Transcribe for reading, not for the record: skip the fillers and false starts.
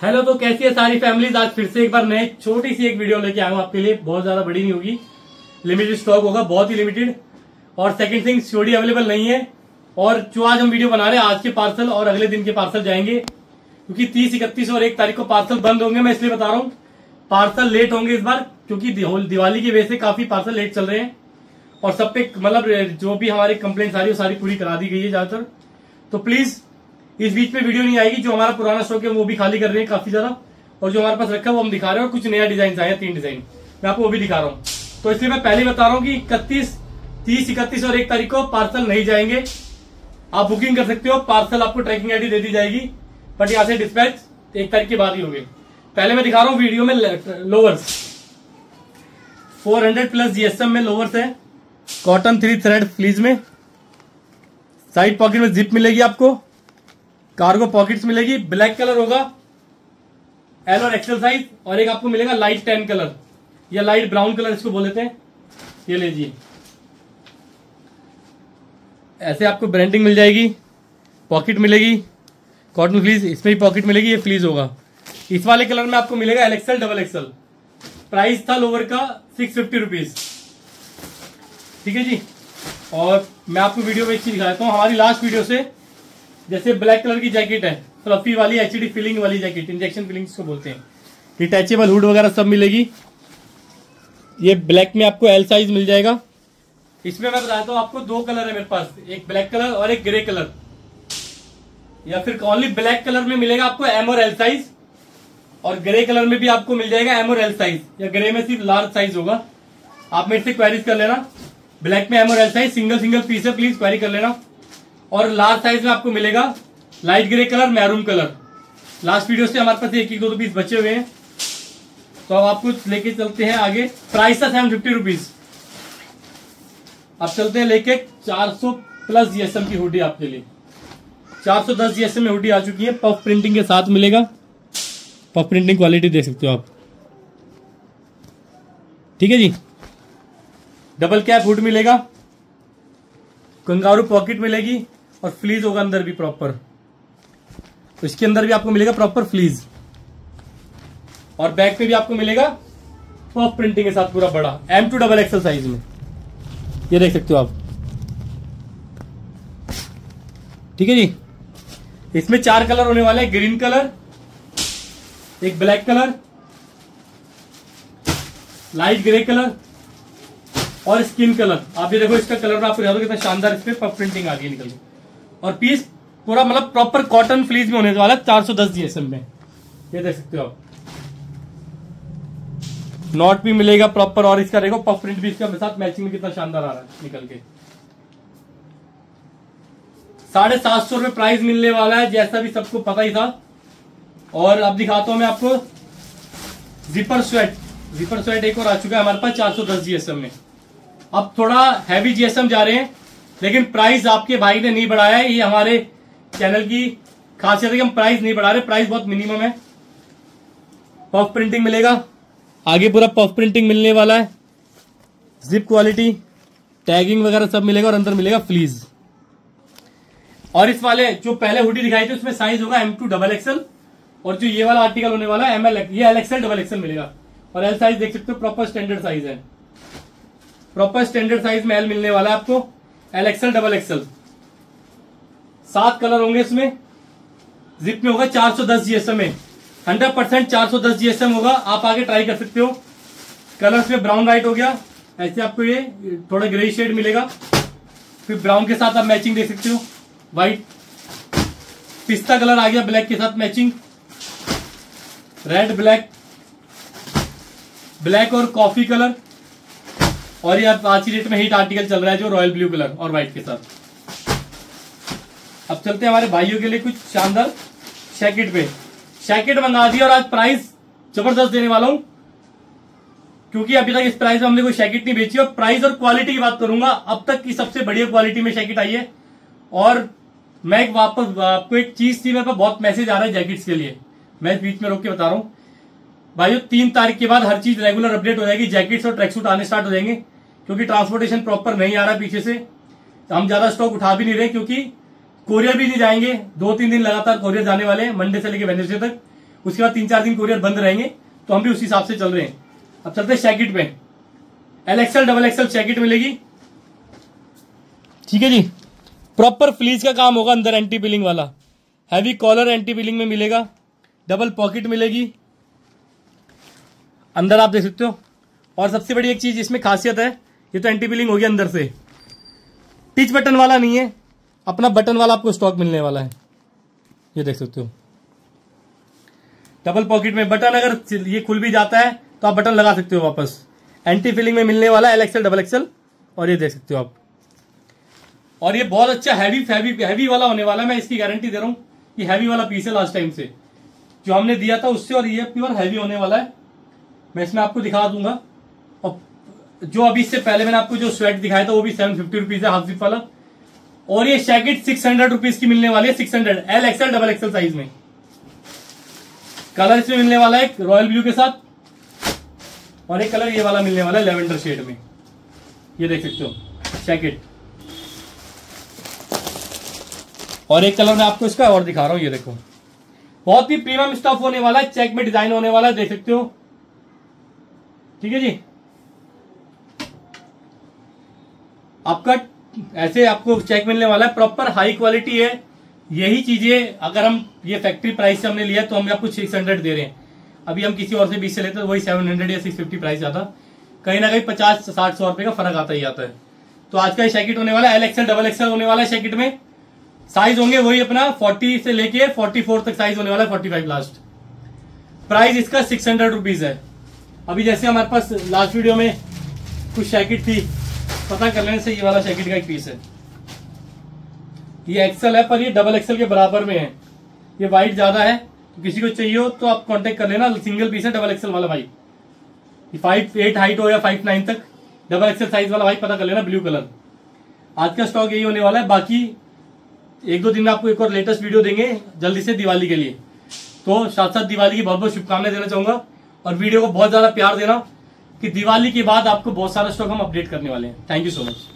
Hello, तो कैसी है सारी फैमिलीज। आज फिर से एक बार नए छोटी सी एक वीडियो लेके आया हूँ आपके लिए। बहुत ज्यादा बड़ी नहीं होगी, लिमिटेड स्टॉक होगा, बहुत ही लिमिटेड। और सेकंड थिंग, सीओडी अवेलेबल नहीं है। और जो आज हम वीडियो बना रहे हैं, आज के पार्सल और अगले दिन के पार्सल जाएंगे, क्योंकि 30, 31 और 1 तारीख को पार्सल बंद होंगे। मैं इसलिए बता रहा हूँ पार्सल लेट होंगे इस बार, क्योंकि दिवाली की वजह से काफी पार्सल लेट चल रहे हैं। और सब पे मतलब जो भी हमारी कंप्लेंट आ रही है सारी पूरी करा दी गई है ज्यादातर। तो प्लीज इस बीच में वीडियो नहीं आएगी। जो हमारा पुराना स्टॉक है वो भी खाली कर रहे हैं काफी ज्यादा, और जो हमारे पास रखा है वो हम दिखा रहे हैं। और कुछ नया डिजाइन आए हैं, 3 डिजाइन मैं आपको वो भी दिखा रहा हूँ। तो इसलिए मैं पहले बता रहा हूँ कि 31, 30, 31 और 1 तारीख को पार्सल नहीं जाएंगे। आप बुकिंग कर सकते हो, पार्सल आपको ट्रैकिंग आईडी दे दी जाएगी, बट यहाँ से डिस्पैच 1 तारीख के बाद ही होंगे। पहले मैं दिखा रहा हूँ वीडियो में लोवर्स, 400+ जीएसएम में लोवर्स है, कॉटन 3 थ्रेड फ्लीज में। साइड पॉकेट में जिप मिलेगी आपको, कार्गो पॉकेट्स मिलेगी। ब्लैक कलर होगा, एल और एक्सेल साइज। और एक आपको मिलेगा लाइट टैन कलर या लाइट ब्राउन कलर इसको बोल देते हैं। ये लीजिए, ऐसे आपको ब्रांडिंग मिल जाएगी, पॉकेट मिलेगी, कॉटन फ्लीज, इसमें भी पॉकेट मिलेगी। ये फ्लीज होगा। इस वाले कलर में आपको मिलेगा LXL, XXL। प्राइस था लोअर का 650 रुपीज, ठीक है जी। और मैं आपको वीडियो में एक चीज दिखाता हूँ हमारी लास्ट वीडियो से। जैसे ब्लैक कलर की जैकेट है, फ्लफी वाली HD फिलिंग वाली जैकेट, इंजेक्शन फिलिंग को बोलते हैं। डिटैचेबल हुड वगैरह सब मिलेगी। ये ब्लैक में आपको L साइज मिल जाएगा। इसमें मैं बताता हूँ आपको 2 कलर है मेरे पास, एक ब्लैक कलर और एक ग्रे कलर। या फिर ओनली ब्लैक कलर में मिलेगा आपको M और L साइज, और ग्रे कलर में भी आपको मिल जाएगा M और L साइज, या ग्रे में सिर्फ लार्ज साइज होगा। आप मेरे से क्वेरीज कर लेना। ब्लैक में M और L साइज, सिंगल पीस है, प्लीज क्वेरी कर लेना। और लार्ज साइज में आपको मिलेगा light grey colour, maroon colour. Last video से हमारे पास 1-2 पीस बचे हुए हैं, तो अब आपको लेके चलते हैं आगे। प्राइस था 750 रुपीज। अब चलते हैं लेके 400+ जीएसएम की हुडी आपके लिए। 410 जीएसएम में हुडी आ चुकी है, पफ प्रिंटिंग के साथ मिलेगा। पफ प्रिंटिंग क्वालिटी देख सकते हो आप, ठीक है जी। डबल कैप हुड मिलेगा, कंगारू पॉकेट मिलेगी, और फ्लीज होगा अंदर भी प्रॉपर। तो इसके अंदर भी आपको मिलेगा प्रॉपर फ्लीज, और बैक पे भी आपको मिलेगा पफ प्रिंटिंग के साथ पूरा बड़ा M2 XXL साइज में। ये देख सकते हो आप, ठीक है जी। इसमें 4 कलर होने वाले हैं, ग्रीन कलर, एक black colour, light grey colour और स्किन कलर। आप ये देखो, इसका कलर में आपको याद हो कितना शानदार इस पे पफ प्रिंटिंग आ गई निकल के। और पीस पूरा मतलब प्रॉपर कॉटन फ्लीज में होने वाला है, 410 जीएसएम में। ये देख सकते हो आप, नॉट भी मिलेगा प्रॉपर। और इसका देखो पफ प्रिंट भी इसका साथ मैचिंग में कितना शानदार आ रहा है निकल के। 750 रुपए प्राइस मिलने वाला है, जैसा भी सबको पता ही था। और अब दिखाता हूं मैं आपको जिपर स्वेट एक और आ चुका है हमारे पास 410 जीएसएम में। अब थोड़ा हैवी जीएसएम जा रहे हैं, लेकिन प्राइस आपके भाई ने नहीं बढ़ाया है। ये हमारे चैनल की खासियत है कि हम प्राइस नहीं बढ़ा रहे, प्राइस बहुत मिनिमम है। पफ प्रिंटिंग मिलेगा, आगे पूरा पफ प्रिंटिंग मिलने वाला है। जिप क्वालिटी, टैगिंग वगैरह सब मिलेगा, और अंदर मिलेगा फ्लीज। और इस वाले जो पहले हुडी दिखाई थी उसमें साइज होगा M2 XXL, और जो ये वाला आर्टिकल होने वाला है ML, ये LXL XXL मिलेगा। और L साइज देख सकते हो, प्रॉपर स्टैंडर्ड साइज है। प्रॉपर स्टैंडर्ड साइज में L मिलने वाला है आपको, LXL XXL। 7 कलर होंगे इसमें। जिप में होगा 410 जीएसएम में, 100% 410 जीएसएम होगा। आप आगे ट्राई कर सकते हो। कलर्स में ब्राउन व्हाइट हो गया, ऐसे आपको ये थोड़ा ग्रे शेड मिलेगा। फिर ब्राउन के साथ आप मैचिंग देख सकते हो, व्हाइट। पिस्ता कलर आ गया ब्लैक के साथ मैचिंग, रेड ब्लैक और कॉफी कलर। और ये आज की डेट में हिट आर्टिकल चल रहा है जो रॉयल ब्लू कलर और व्हाइट के साथ। अब चलते हैं हमारे भाइयों के लिए कुछ शानदार जैकेट पे। जैकेट मंगा दी, और आज प्राइस जबरदस्त देने वाला हूं, क्योंकि अभी तक इस प्राइस में हमने कोई जैकेट नहीं बेची। और प्राइस और क्वालिटी की बात करूंगा, अब तक की सबसे बढ़िया क्वालिटी में जैकेट आई है। और मैं वापस आपको एक चीज थी, मेरे पास बहुत मैसेज आ रहा है जैकेट्स के लिए, मैं बीच में रोक के बता रहा हूं भाइयों। 3 तारीख के बाद हर चीज रेगुलर अपडेट हो जाएगी। जैकेट्स और ट्रैकसूट आने स्टार्ट हो जाएंगे, क्योंकि ट्रांसपोर्टेशन प्रॉपर नहीं आ रहा पीछे से। तो हम ज्यादा स्टॉक उठा भी नहीं रहे, क्योंकि कोरियर भी नहीं जाएंगे। 2-3 दिन लगातार कोरियर जाने वाले हैं, मंडे से लेकर वेडनेसडे तक। उसके बाद 3-4 दिन कोरियर बंद रहेंगे, तो हम भी उसी हिसाब से चल रहे हैं। अब चलते हैं शैकेट पे। LXL XXL शैकेट मिलेगी, ठीक है जी। प्रॉपर फ्लीज का काम होगा, अंदर एंटी पिलिंग वाला, हैवी कॉलर एंटी पिलिंग में मिलेगा, डबल पॉकेट मिलेगी अंदर, आप देख सकते हो। और सबसे बड़ी एक चीज इसमें खासियत है, ये तो एंटी पिलिंग हो गया अंदर से, टिच बटन वाला नहीं है, अपना बटन वाला आपको स्टॉक मिलने वाला है, ये देख सकते हो। डबल पॉकेट में बटन, अगर ये खुल भी जाता है तो आप बटन लगा सकते हो वापस। एंटी फिलिंग में मिलने वाला LXL XXL, और ये देख सकते हो आप। और ये बहुत अच्छा हैवी वाला होने वाला है, मैं इसकी गारंटी दे रहा हूं। ये हैवी वाला पीस है, लास्ट टाइम से जो हमने दिया था उससे, और ये प्योर हैवी होने वाला है। मैं इसमें आपको दिखा दूंगा। और जो अभी इससे पहले मैंने आपको जो स्वेट दिखाया था वो भी 750 रुपीज है, हाफ जिप वाला। और ये जैकेट 600 रुपीज की मिलने वाली है, 600 LXL XXL साइज में। कलर इसमें मिलने वाला है एक रॉयल ब्लू के साथ, और एक कलर ये वाला मिलने वाला है लेवेंडर शेड में, ये देख सकते हो जैकेट। और एक कलर मैं आपको इसका और दिखा रहा हूं, ये देखो, बहुत ही प्रीमियम स्टफ होने वाला है, चेक में डिजाइन होने वाला है, देख सकते हो, ठीक है जी। आपका ऐसे आपको चेक मिलने वाला है, प्रॉपर हाई क्वालिटी है। यही चीजें अगर हम ये फैक्ट्री प्राइस से हमने लिया तो हम आपको 600 दे रहे हैं। अभी हम किसी और से 20 से लेते हैं तो वही 700 या 650 प्राइस आता, कहीं ना कहीं 50-60-100 रुपए का फर्क आता ही आता है। तो आज का ये जैकेट होने वाला है LXL XXL होने वाला है। जैकेट में साइज होंगे वही अपना 40 से लेके 44 तक साइज होने वाला है, 45 लास्ट। प्राइस इसका 600 रुपीज है। अभी जैसे हमारे पास लास्ट वीडियो में कुछ जैकेट थी, पता कर लेने से ये वाला जैकेट का एक पीस है, ये XL है पर ये XXL के बराबर में है। ये वाइट ज्यादा है, तो किसी को चाहिए हो तो आप कांटेक्ट कर लेना। सिंगल पीस है XXL वाला भाई, 5'8" हाइट हो या 5'9" तक XXL साइज वाला भाई पता कर लेना, ब्लू कलर। आज का स्टॉक यही होने वाला है। बाकी 1-2 दिन में आपको एक और लेटेस्ट वीडियो देंगे जल्दी से दिवाली के लिए। तो साथ साथ दिवाली की बहुत बहुत शुभकामनाएं देना चाहूंगा, और वीडियो को बहुत ज्यादा प्यार देना कि दिवाली के बाद आपको बहुत सारा स्टॉक हम अपडेट करने वाले हैं। Thank you so much.